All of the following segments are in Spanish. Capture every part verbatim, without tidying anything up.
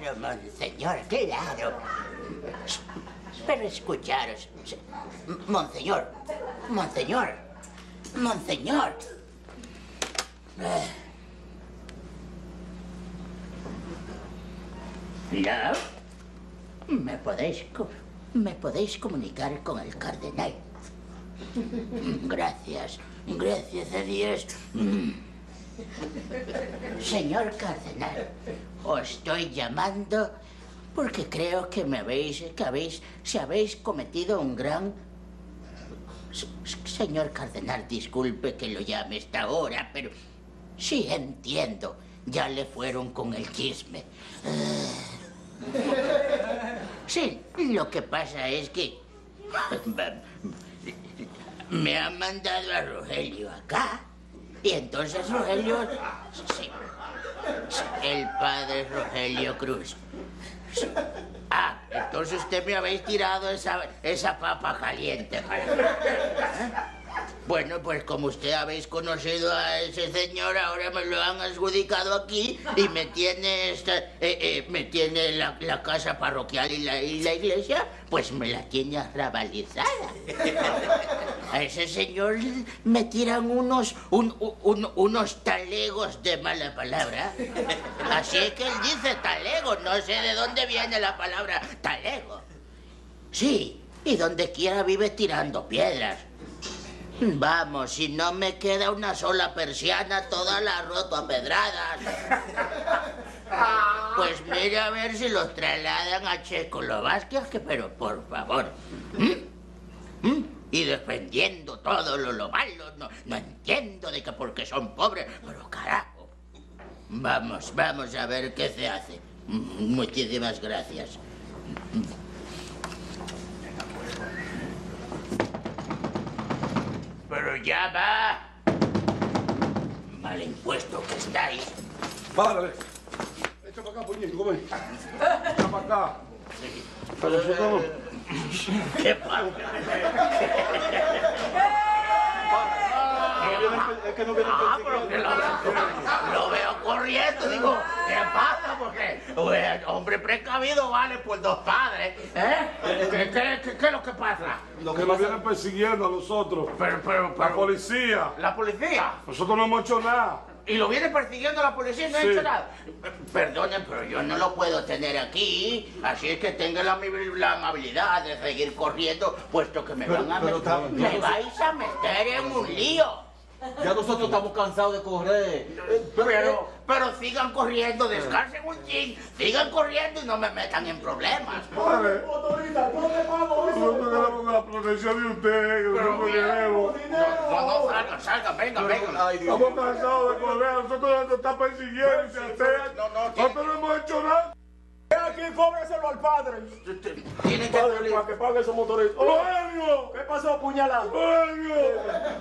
claro, monseñor, claro. Pero escucharos, monseñor, monseñor, monseñor. Mira, me podéis, me podéis comunicar con el cardenal. Gracias, gracias a Dios. Señor cardenal, os estoy llamando porque creo que me habéis, que habéis, si habéis cometido un gran... Señor cardenal, disculpe que lo llame a esta hora, pero sí entiendo. Ya le fueron con el chisme. Sí, lo que pasa es que me han mandado a Rogelio acá. Y entonces Rogelio... Sí, el padre Rogelio Cruz. Ah, entonces usted me habéis tirado esa, esa papa caliente. ¿Eh? Bueno, pues como usted habéis conocido a ese señor, ahora me lo han adjudicado aquí y me tiene esta, eh, eh, me tiene la, la casa parroquial y la, y la iglesia, pues me la tiene arrabalizada. A ese señor me tiran unos, un, un, unos talegos de mala palabra. Así es que él dice talego, no sé de dónde viene la palabra talego. Sí, y donde quiera vive tirando piedras. Vamos, si no me queda una sola persiana, toda la roto a pedradas. Pues mira a ver si los trasladan a Checoslovaquia, que pero por favor. ¿Mm? ¿Mm? Y defendiendo todo lo, lo malo, no, no entiendo de que porque son pobres, pero carajo. Vamos, vamos a ver qué se hace. Muchísimas gracias. Pero ya va. Mal impuesto que estáis. Padre, echa para acá, puñito, come. Echa para acá. Para nosotros. ¿Qué pasa? Es que no viene Ah, pero que lo, lo veo corriendo, digo, ¿qué pasa? Porque pues, hombre precavido vale por dos padres, ¿eh? ¿Qué, qué, qué, qué es lo que pasa? Lo que nos vienen persiguiendo a nosotros. Pero, pero, pero, la policía. ¿La policía? Nosotros no hemos hecho nada. ¿Y lo viene persiguiendo la policía y no ha Sí. hecho nada? Perdonen, pero yo no lo puedo tener aquí, así es que tenga la, la amabilidad de seguir corriendo, puesto que me Pero- van a pero meter, está- me vais a meter en un lío. Ya nosotros estamos cansados de correr. Pero, pero sigan corriendo, descansen un chin, sigan corriendo y no me metan en problemas. Padre, Motorista, yo te pago eso. nosotros queremos la protección de usted, que Pero, nosotros queremos. No, no, no, salgan, salgan, venga, venga. Estamos cansados de correr, nosotros nos están persiguiendo y se hace. No, no, Nosotros no hemos hecho nada. Ven aquí, cóbreselo al padre. Tienen que... Padre, para que pague esos motoristas. ¡Rogelio! ¿Qué pasó, puñalado? ¡Rogelio!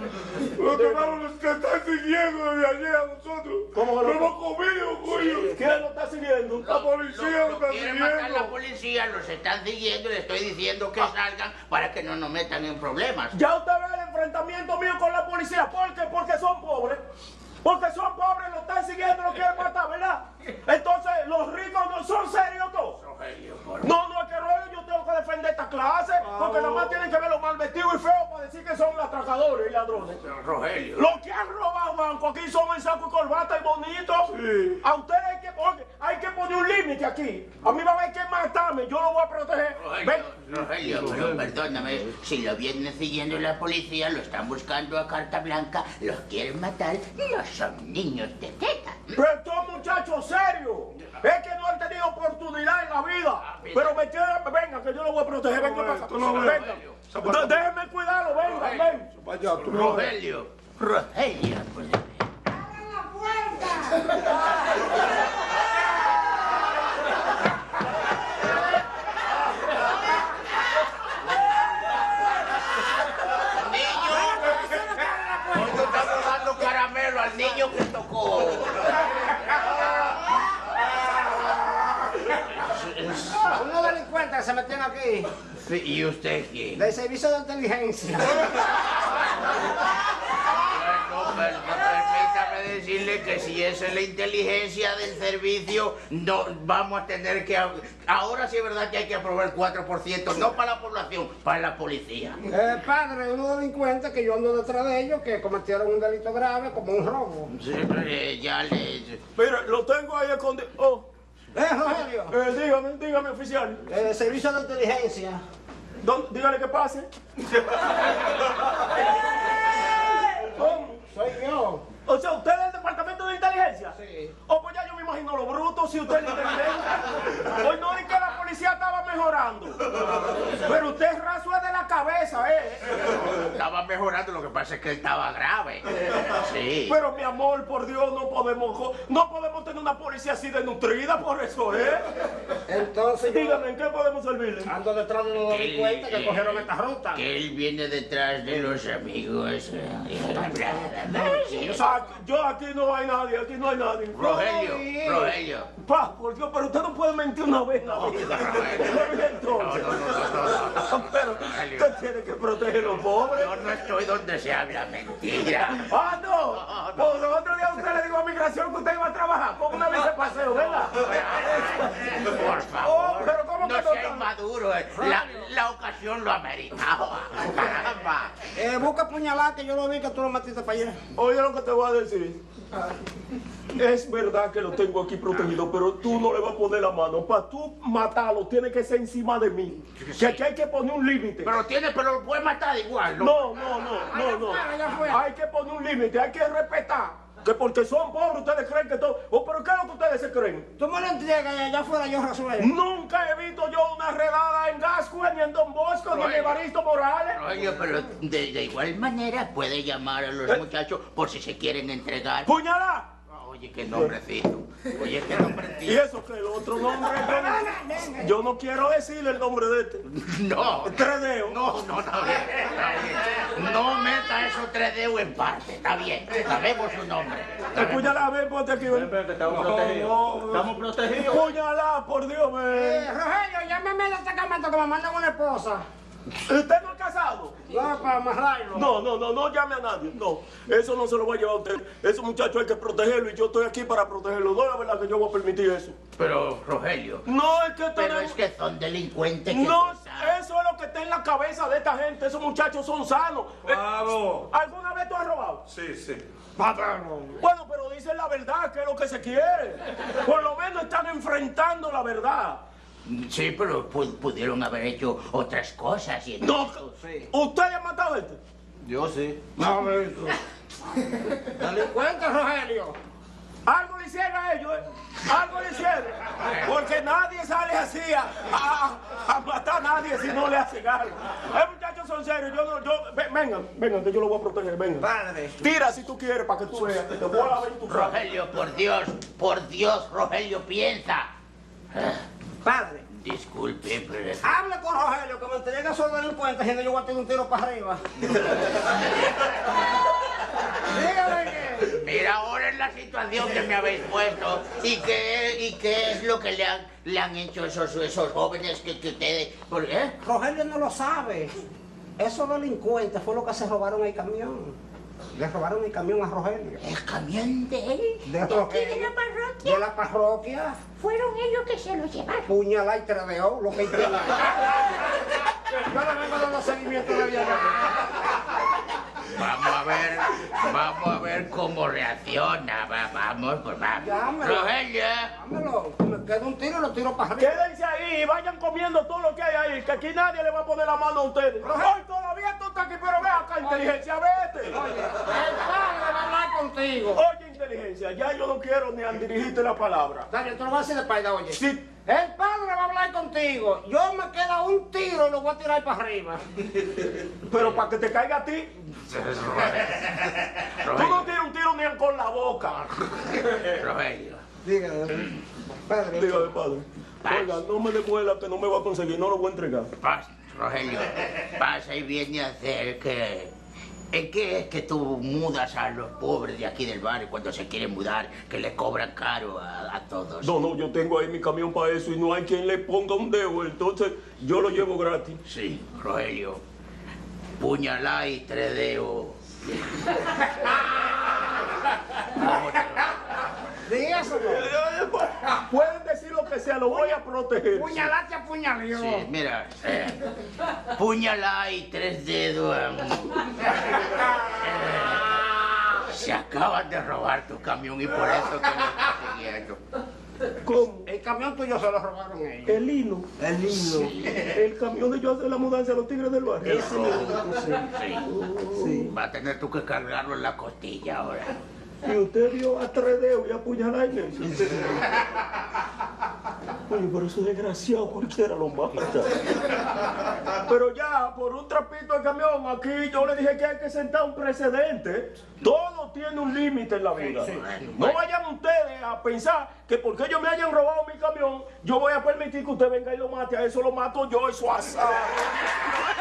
Los hermanos nos están siguiendo desde ayer a nosotros. ¿Cómo que lo lo- hemos comido, coño? ¿Quién lo está siguiendo? La policía Lo- lo está quieren matar siguiendo. la policía, los están siguiendo y les estoy diciendo que salgan para que no nos metan en problemas. Ya usted ve el enfrentamiento mío con la policía. ¿Por qué? Porque son pobres. Porque son pobres, lo están siguiendo, lo quieren matar, ¿verdad? Entonces, los ricos no son serios todos. Rogelio, por No, no es que Rogelio, yo tengo que defender esta clase. Porque nada más tienen que ver los mal vestidos y feos para decir que son atracadores y ladrones. Rogelio. Los que han robado banco aquí son en saco y corbata y bonitos. Sí. A ustedes hay que, poner- hay que poner un límite aquí. A mí va a haber que matarme, yo lo voy a proteger. Ven. Rogelio, Rogelio, pero perdóname, si lo viene siguiendo la policía, lo están buscando a carta blanca, los quieren matar, no son niños de teta. Pero estos muchachos serios, es que no han tenido oportunidad en la vida. Pero me quedan, venga, que yo lo voy a proteger, venga para acá. Tú no ves. Venga. De- Déjenme cuidarlo, venga, ven. Para allá, tú no ves. Rogelio, Rogelio, pues... ¡Abran la puerta! Hoy no estamos dando caramelo al niño que tocó. Unos delincuentes se metieron aquí, Sí, ¿y usted quién? del servicio de inteligencia. Bueno, per- permítame decirle Oye, que si esa es la inteligencia del servicio, no vamos a tener que... Ahora sí es verdad que hay que aprobar el cuatro por ciento, no para la población, para la policía. Eh, padre, unos delincuentes que yo ando detrás de ellos que cometieron un delito grave como un robo. Sí, eh, ya le... Mira, lo tengo ahí escondido. Oh, Eh, Rogelio, eh, dígame, dígame, oficial. eh, servicio de inteligencia. ¿Dónde- dígale que pase. ¿Cómo? Soy yo. O sea, ¿usted es del departamento de inteligencia? Sí. Oh, pues ya yo me imagino lo bruto si usted es inteligente. Hoy no di que la policía estaba mejorando. Pero usted raso es de la cabeza, ¿eh? Estaba mejorando, lo que pasa es que él estaba grave. Sí. Pero mi amor, por Dios, no podemos, jo- no podemos tener una policía así de nutrida por eso, ¿eh? Entonces yo Dígame, ¿en qué podemos servirle? ando detrás de los delincuentes que cogieron esta ruta. Que él viene detrás de los amigos. Ah, yo aquí no hay nadie, aquí no hay nadie. Rogelio, Rogelio. Pa, por Dios, pero usted no puede mentir una vez en la vida. Entonces, pero usted tiene que proteger a los pobres. Yo no estoy donde se habla mentira. Ah, no. Pues los otros días usted le dijo a migración que usted iba a trabajar con una vez de paseo, ¿verdad? Por Oh, favor, pero ¿cómo no que no sea está? inmaduro. La, la ocasión lo ameritaba. Caramba. Eh, busca puñalada que yo lo vi que tú lo metiste para allá. Oye lo que te voy a decir. Es verdad que lo tengo aquí protegido, pero tú no le vas a poner la mano. Para tú matarlo, tiene que ser encima de mí. Que aquí hay que poner un límite. Pero tiene, pero lo puede matar igual, ¿no? No, no, no, no, no. allá afuera. Hay que poner un límite, hay que respetar. Que porque son pobres ustedes creen que todo... Oh, pero ¿qué es lo que ustedes se creen? Tú me lo entregas y allá afuera yo resuelvo. Nunca he visto yo una redada en Gascue, ni en Don Bosco, ni en Evaristo Morales. Oye, pero de, de igual manera puede llamar a los muchachos por si se quieren entregar. ¡Puñalá! Oye, qué nombrecito. Oye, qué ¿Y nombrecito. eso que el otro nombre? Yo no, yo no quiero decirle el nombre de este. No. Tres dedos. No, no, no. Está bien. No meta esos tres dedos en parte. Está bien. Sabemos su nombre. Sabemos. Puñalá, ven, ponte aquí, ven. Ven, que estamos No, protegidos. no. Estamos protegidos. Puñalá, por Dios, Eh, ven. Rogelio, llámame al destacamento que me mandan una esposa. ¿Usted no es casado? No, para amarrarlo. No, no, no, no llame a nadie. No, eso no se lo va a llevar a usted. Ese muchacho hay que protegerlo y yo estoy aquí para protegerlo. No es la verdad que yo voy a permitir eso. Pero, Rogelio. No es que Pero tenemos... es que son delincuentes que No, tú sabes. eso es lo que está en la cabeza de esta gente. Esos muchachos son sanos. Eh, Bravo. ¿Alguna vez tú has robado? Sí, sí. Bueno, pero dicen la verdad, que es lo que se quiere. Por lo menos están enfrentando la verdad. Sí, pero pu- pudieron haber hecho otras cosas. Y No, entonces- ¿usted ha matado a este? Yo sí. No, eso. Delincuente, Rogelio. Algo le hicieron a ellos, ¿eh? Algo le hicieron. Porque nadie sale así a, a- a matar a nadie si no le hacen algo. Eh, muchachos, son serios. Yo no, yo, ve- vengan, vengan, que yo lo voy a proteger, vengan. Padre. Tira si tú quieres para que tú veas. Que te voy a ver tu cara. Rogelio, por Dios, por Dios, Rogelio, piensa. Ah, Padre. disculpe, pero... Hable con Rogelio que me entregue a esos delincuentes y no yo voy a tirar un tiro para arriba. Dígame que. Mira ahora es la situación que me habéis puesto y qué, y qué es lo que le han, le han hecho esos, esos jóvenes que, que ustedes... ¿Por qué? Rogelio no lo sabe. Esos delincuentes fue lo que se robaron el camión. Le robaron el camión a Rogelio. ¿El camión de él? De aquí Rogelio. de la parroquia? De la parroquia. Fueron ellos que se lo llevaron. Puñalá y tradeó, lo que hicieron. Yo le vengo dando seguimiento de día. Vamos a ver, vamos a ver cómo reacciona. Va, vamos, pues vamos. Llámelo. Rogelio. Dámelo, que me queda un tiro y lo tiro para arriba. Quédense ahí y vayan comiendo todo lo que hay ahí, que aquí nadie le va a poner la mano a ustedes. Ay, todavía tú estás aquí, pero ve acá, inteligencia, vete. El padre va a hablar contigo. Oye, inteligencia, ya yo no quiero ni a dirigirte la palabra. Está bien, tú lo vas a decir de espalda, oye. Si El padre va a hablar contigo. Yo me queda un tiro y lo voy a tirar para arriba. Pero para que te caiga a ti, tú no tienes un tiro ni con la boca. Rogelio. Dígame, padre. Dígame, padre. Oiga, no me devuelva que no me va a conseguir, no lo voy a entregar. Pasa, Rogelio, pasa y viene a hacer que... ¿En qué es que tú mudas a los pobres de aquí del barrio cuando se quieren mudar, que le cobran caro a, a todos? No, no, yo tengo ahí mi camión para eso y no hay quien le ponga un dedo, entonces yo lo llevo gratis. Sí, Rogelio. Puñalá y tres dedos. ¿Cómo te lo- te lo voy a proteger. Puñalate a puñaleo. Sí, mira. Eh, puñalá y tres dedos. eh, se acaban de robar tu camión y por eso que lo estás siguiendo. ¿Cómo? El camión tuyo se lo robaron ellos. El hino. El niño. El camión de yo hacer la mudanza de los tigres del barrio. Ese mismo, sí. Sí. Sí. Va a tener tú que cargarlo en la costilla ahora. Y usted vio a tres dedos y apuñalar en eso. Oye, pero eso desgraciado cualquiera lo mata. Pero ya, por un trapito de camión, aquí yo le dije que hay que sentar un precedente. Todo tiene un límite en la vida. No vayan ustedes a pensar que porque ellos me hayan robado mi camión, yo voy a permitir que usted venga y lo mate. A eso lo mato yo, eso asado.